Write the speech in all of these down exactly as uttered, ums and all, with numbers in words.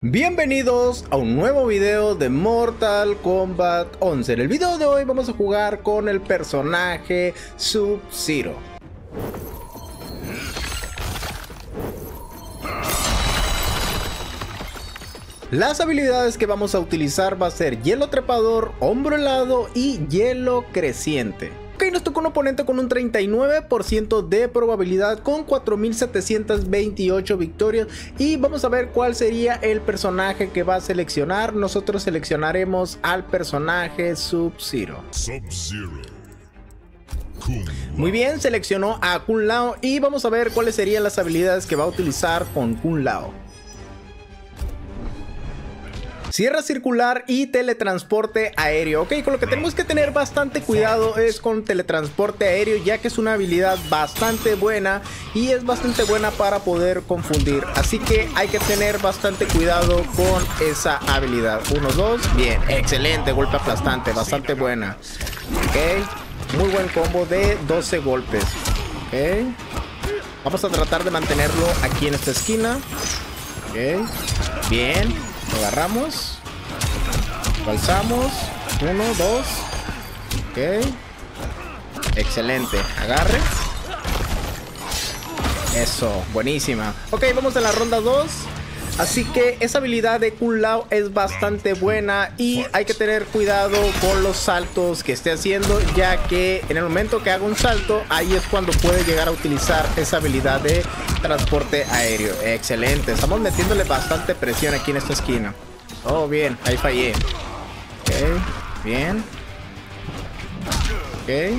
Bienvenidos a un nuevo video de Mortal Kombat once. En el video de hoy vamos a jugar con el personaje Sub-Zero. Las habilidades que vamos a utilizar va a ser hielo trepador, hombro helado y hielo creciente. Ok, nos tocó un oponente con un treinta y nueve por ciento de probabilidad con cuatro mil setecientas veintiocho victorias. Y vamos a ver cuál sería el personaje que va a seleccionar. Nosotros seleccionaremos al personaje Sub-Zero. Sub-Zero. Muy bien, seleccionó a Kung Lao y vamos a ver cuáles serían las habilidades que va a utilizar con Kung Lao. Sierra circular y teletransporte aéreo. Ok, con lo que tenemos que tener bastante cuidado es con teletransporte aéreo, ya que es una habilidad bastante buena y es bastante buena para poder confundir. Así que hay que tener bastante cuidado con esa habilidad. Uno, dos, bien, excelente, golpe aplastante, bastante buena. Ok, muy buen combo de doce golpes. Ok, vamos a tratar de mantenerlo aquí en esta esquina. Ok, bien. Lo agarramos, lo alzamos, uno, dos, ok, excelente, agarre, eso, buenísima. Ok, vamos a la ronda dos, así que esa habilidad de Kung Lao es bastante buena y hay que tener cuidado con los saltos que esté haciendo, ya que en el momento que haga un salto, ahí es cuando puede llegar a utilizar esa habilidad de transporte aéreo. Excelente, estamos metiéndole bastante presión aquí en esta esquina. Oh, bien, ahí fallé. Ok, bien. Ok.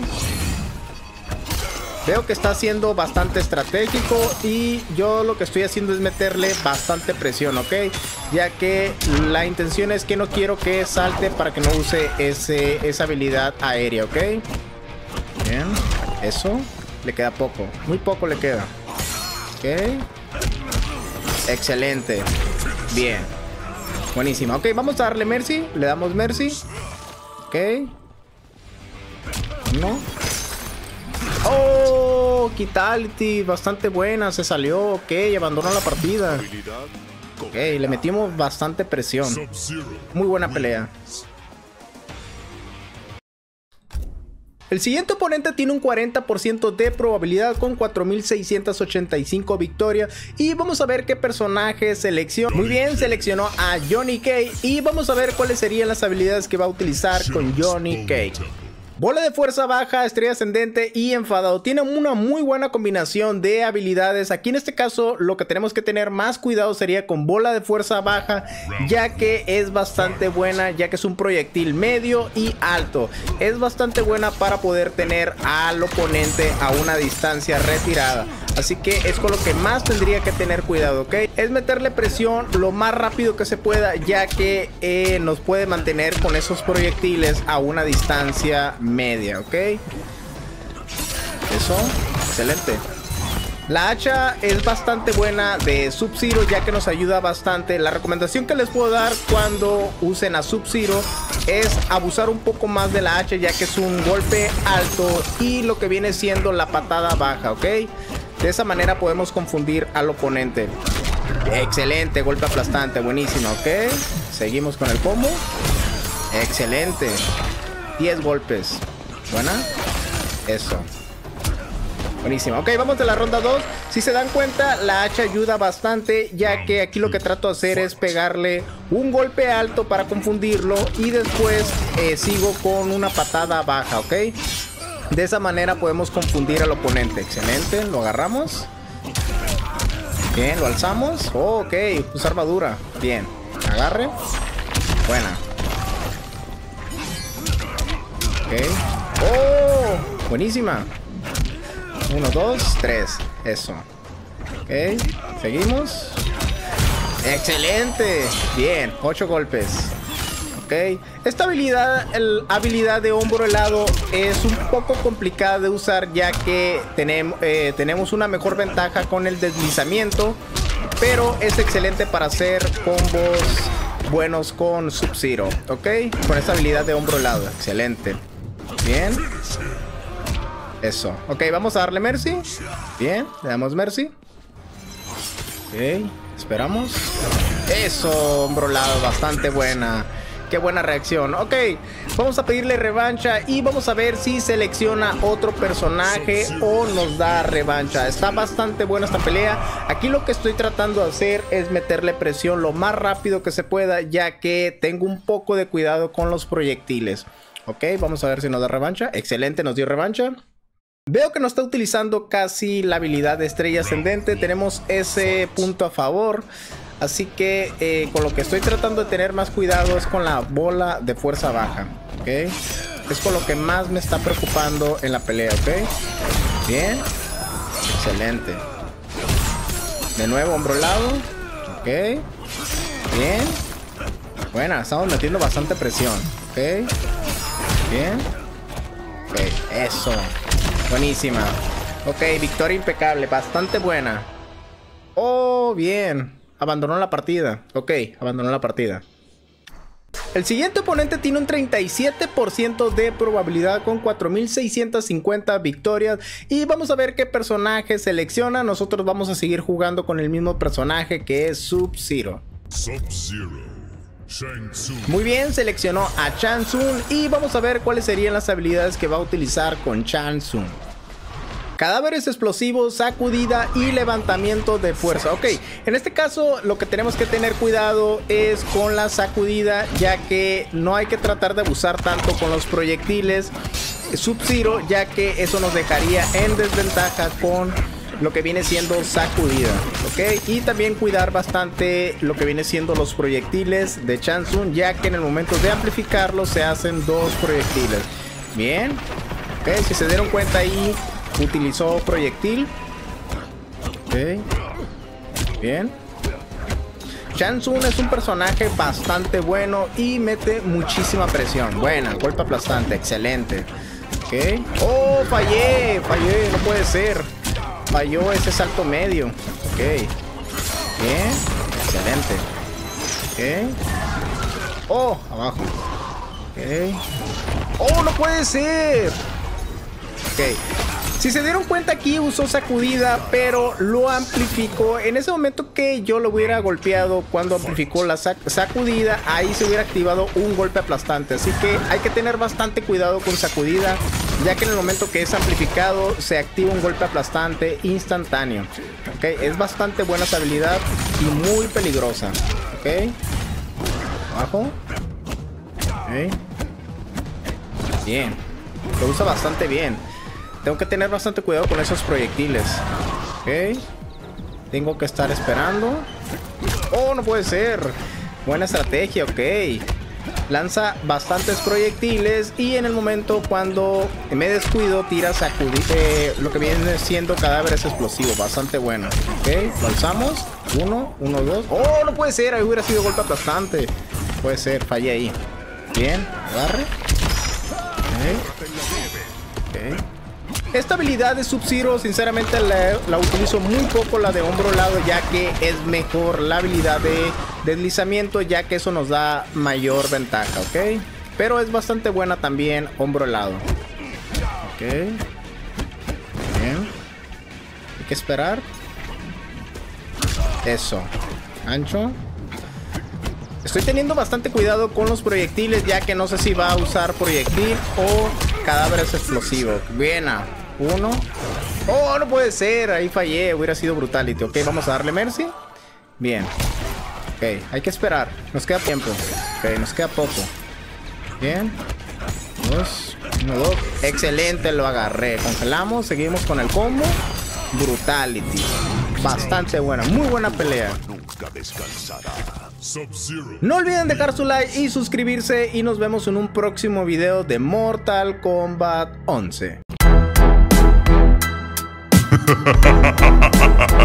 Veo que está siendo bastante estratégico y yo lo que estoy haciendo es meterle bastante presión, ok, ya que la intención es que no quiero que salte para que no use ese, esa habilidad aérea, ok. Bien, eso, le queda poco, muy poco le queda. Ok, excelente, bien, buenísima. Ok, vamos a darle Mercy, le damos Mercy. Ok, no. Oh, Kitality, bastante buena, se salió. Ok, abandonó la partida. Ok, le metimos bastante presión. Muy buena pelea. El siguiente oponente tiene un cuarenta por ciento de probabilidad con cuatro mil seiscientas ochenta y cinco victorias. Y vamos a ver qué personaje selecciona. Muy bien, seleccionó a Johnny Cage. Y vamos a ver cuáles serían las habilidades que va a utilizar con Johnny Cage. Bola de fuerza baja, estrella ascendente y enfadado. Tiene una muy buena combinación de habilidades. Aquí en este caso lo que tenemos que tener más cuidado sería con bola de fuerza baja, ya que es bastante buena, ya que es un proyectil medio y alto. Es bastante buena para poder tener al oponente a una distancia retirada. Así que es con lo que más tendría que tener cuidado, ¿ok? Es meterle presión lo más rápido que se pueda, ya que eh, nos puede mantener con esos proyectiles a una distancia media, ¿ok? Eso, excelente. La hacha es bastante buena de Sub-Zero, ya que nos ayuda bastante. La recomendación que les puedo dar cuando usen a Sub-Zero es abusar un poco más de la hacha, ya que es un golpe alto y lo que viene siendo la patada baja, ¿ok? De esa manera podemos confundir al oponente. Excelente, golpe aplastante, buenísimo, ok. Seguimos con el combo. Excelente. diez golpes. Buena. Eso. Buenísimo. Ok, vamos de la ronda dos. Si se dan cuenta, la hacha ayuda bastante, ya que aquí lo que trato de hacer es pegarle un golpe alto para confundirlo y después eh, sigo con una patada baja, ok. De esa manera podemos confundir al oponente. Excelente, lo agarramos. Bien, lo alzamos. Oh, ok, usa armadura. Bien, agarre. Buena. Ok. Oh, buenísima. Uno, dos, tres. Eso. Ok, seguimos. Excelente. Bien, ocho golpes. Ok, esta habilidad, el, habilidad de hombro helado es un poco complicada de usar, ya que tenemos, eh, tenemos una mejor ventaja con el deslizamiento, pero es excelente para hacer combos buenos con Sub-Zero, ok, con esta habilidad de hombro helado, excelente, bien, eso, ok, vamos a darle Mercy, bien, le damos Mercy, ok, esperamos. Eso, brolado, bastante buena. Qué buena reacción. Ok, vamos a pedirle revancha y vamos a ver si selecciona otro personaje o nos da revancha. Está bastante buena esta pelea. Aquí lo que estoy tratando de hacer es meterle presión lo más rápido que se pueda, ya que tengo un poco de cuidado con los proyectiles. Ok, vamos a ver si nos da revancha. Excelente, nos dio revancha. Veo que no está utilizando casi la habilidad de estrella ascendente. Tenemos ese punto a favor. Así que eh, con lo que estoy tratando de tener más cuidado es con la bola de fuerza baja, ¿ok? Es con lo que más me está preocupando en la pelea, ¿ok? Bien. Excelente. De nuevo, hombro lado. Ok. Bien. Buena, estamos metiendo bastante presión, ¿ok? Bien. Ok, eso. Buenísima. Ok, victoria impecable, bastante buena. Oh, bien. Abandonó la partida. Ok, abandonó la partida. El siguiente oponente tiene un treinta y siete por ciento de probabilidad con cuatro mil seiscientas cincuenta victorias. Y vamos a ver qué personaje selecciona. Nosotros vamos a seguir jugando con el mismo personaje que es Sub-Zero. Sub-Zero. Shang Tsung. Muy bien, seleccionó a Shang Tsung. Y vamos a ver cuáles serían las habilidades que va a utilizar con Shang Tsung. Cadáveres explosivos, sacudida y levantamiento de fuerza. Ok, en este caso lo que tenemos que tener cuidado es con la sacudida, ya que no hay que tratar de abusar tanto con los proyectiles Sub-Zero, ya que eso nos dejaría en desventaja con lo que viene siendo sacudida. Ok, y también cuidar bastante lo que viene siendo los proyectiles de Shang Tsung, ya que en el momento de amplificarlos se hacen dos proyectiles. Bien, ok, si se dieron cuenta ahí utilizó proyectil. Ok. Bien. Shang Tsung es un personaje bastante bueno y mete muchísima presión. Buena, golpe aplastante, excelente. Ok. Oh, fallé, fallé, no puede ser. Falló ese salto medio. Ok. Bien, excelente. Ok. Oh, abajo. Ok. Oh, no puede ser. Ok. Si se dieron cuenta, aquí usó sacudida, pero lo amplificó. En ese momento que yo lo hubiera golpeado cuando amplificó la sac sacudida, ahí se hubiera activado un golpe aplastante. Así que hay que tener bastante cuidado con sacudida, ya que en el momento que es amplificado se activa un golpe aplastante instantáneo. Ok, es bastante buena esa habilidad y muy peligrosa. Ok, abajo. Ok. Bien, lo usa bastante bien. Tengo que tener bastante cuidado con esos proyectiles. Ok. Tengo que estar esperando. Oh, no puede ser. Buena estrategia, ok. Lanza bastantes proyectiles y en el momento cuando me descuido tira sacudir eh, lo que viene siendo cadáveres explosivos. Bastante bueno. Ok, lo alzamos. Uno, uno, dos. Oh, no puede ser. Ahí hubiera sido golpe aplastante. Puede ser, fallé ahí. Bien, agarre. Ok. Ok. Esta habilidad de Sub-Zero sinceramente la, la utilizo muy poco, la de hombro lado, ya que es mejor la habilidad de deslizamiento, ya que eso nos da mayor ventaja, ¿ok? Pero es bastante buena también hombro lado. Ok. Bien. Hay que esperar. Eso. Ancho. Estoy teniendo bastante cuidado con los proyectiles, ya que no sé si va a usar proyectil o cadáveres explosivos. Bien. Uno. Oh, no puede ser. Ahí fallé. Hubiera sido brutality. Ok, vamos a darle mercy. Bien. Ok, hay que esperar. Nos queda tiempo. Ok, nos queda poco. Bien. Dos. Uno, dos. Excelente, lo agarré. Congelamos. Seguimos con el combo. Brutality. Bastante buena. Muy buena pelea. No olviden dejar su like y suscribirse. Y nos vemos en un próximo video de Mortal Kombat once. Ha ha ha ha ha ha.